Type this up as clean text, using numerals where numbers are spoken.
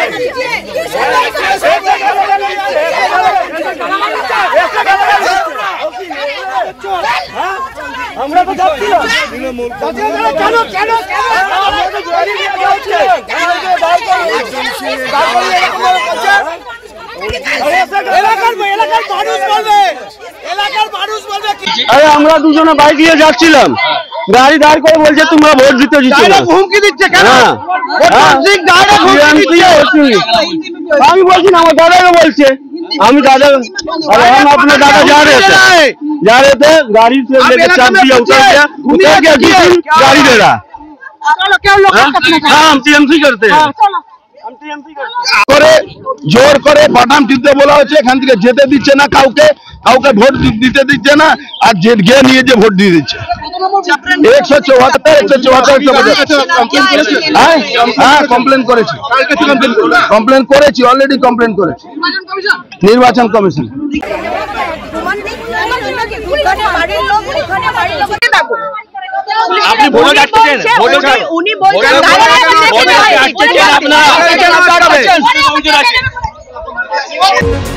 আমরা তো যাচ্ছিলাম আরে আমরা দুজনে বাইক নিয়ে যাচ্ছিলাম, গাড়ি দাঁড় করে বলছে তোমরা ভোট দিতে হুমকি দিচ্ছে কেন? আমি বলছি না, আমার দাদাকে বলছে। আমি दादा हम अपने दादा जा रहे थे गाड़ी से लेके चाप दिया, उतर गया गाड़ी दे रहा। हम टीएमसी करते हैं, জোর করে বাটাম টিপতে বলা হচ্ছে, এখান থেকে যেতে দিচ্ছে না, কাউকে ভোট দিতে দিচ্ছে না, আর গিয়ে নিয়ে যে ভোট দিয়ে দিচ্ছে। 174 হ্যাঁ কমপ্লেন করেছি, অলরেডি কমপ্লেন করেছি নির্বাচন কমিশন। আপনি ভোটে যাচ্ছেন, উনি বলছেন